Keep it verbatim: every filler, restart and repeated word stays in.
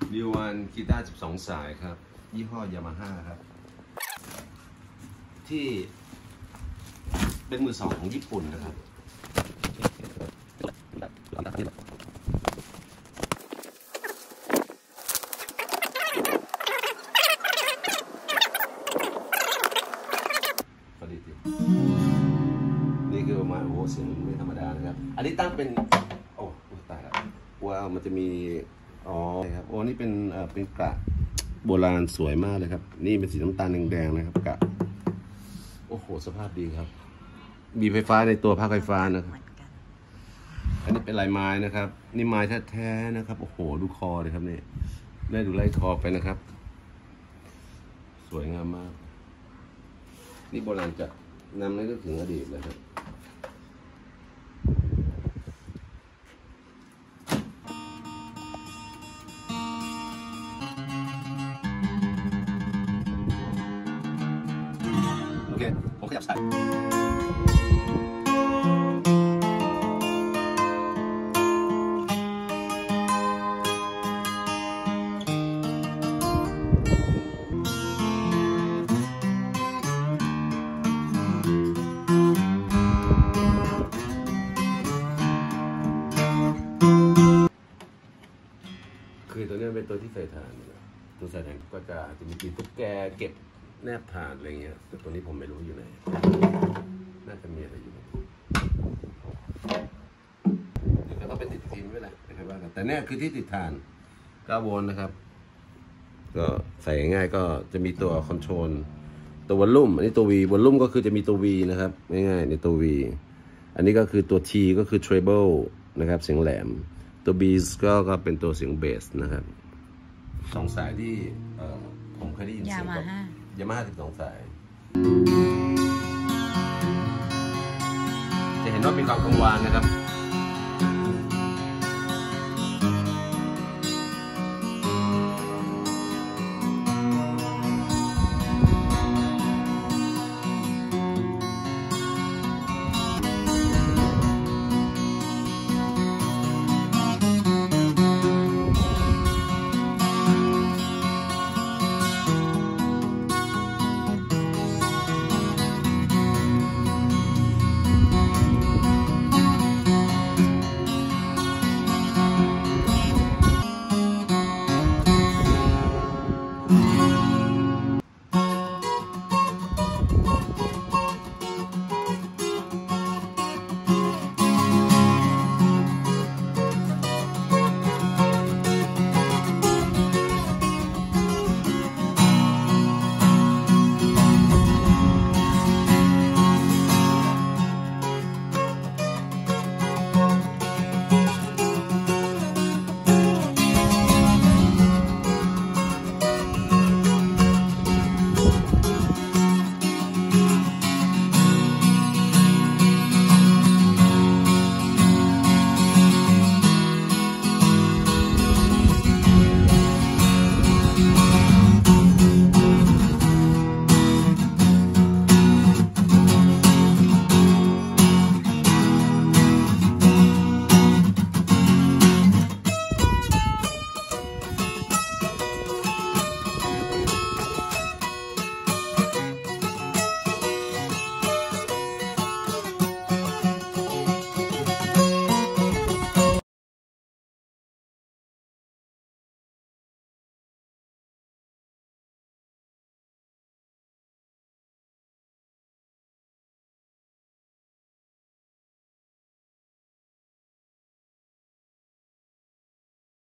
ดีวันกีตาร์สิบสองสายครับยี่ห้อยามาฮ่าครับที่เป็นมือสองของญี่ปุ่นนะครับนี่คือประมาณโอ้เสียงไม่ธรรมดานะครับอันนี้ตั้งเป็นโอ้ตายแล้วว้าวมันจะมีอ๋อครับโอ้นี่เป็นเอ่อเป็นกระโบราณสวยมากเลยครับนี่เป็นสีน้ำตาลแดงๆนะครับกระโอ้โหสภาพดีครับมีไฟฟ้าในตัวภาคไฟฟ้านะครับอันนี้เป็นลายไม้นะครับนี่ไม้แท้ๆนะครับโอ้โหดูคอเลยครับนี่ได้ดูไล่คอไปนะครับสวยงามมากนี่โบราณจัดนำนั้นก็ถึงอดีตเลยครับโอเคผมขยับสายคือตัวนี้เป็นตัวที่ใส่ถ่านตัวใส่ถ่านก็จะจะมีตุ๊กแกเก็บแนบถ่านอะไรเงี้ยแต่ตัวนี้ผมไม่รู้อยู่ไหนน่าจะมีอะไรอยู่เดี๋ยวก็ต้องเป็นติดฟิล์มไว้แหละนะครับว่าแต่เนี่ยคือที่ติดถ่านเก้าโวลต์นะครับก็ใส่ง่ายๆก็จะมีตัวคอนโทรลตัววอลลุ่มอันนี้ตัว V วอลลุ่มก็คือจะมีตัว V นะครับง่ายๆในตัว V อันนี้ก็คือตัว T ก็คือ treble นะครับเสียงแหลมตัว B ก็ก็เป็นตัวเสียงเบสนะครับสองสายที่ผมเคยได้ยินเสียงกับยามาฮ่าสิบสองสายจะเห็นว่ามีความกังวานนะครับ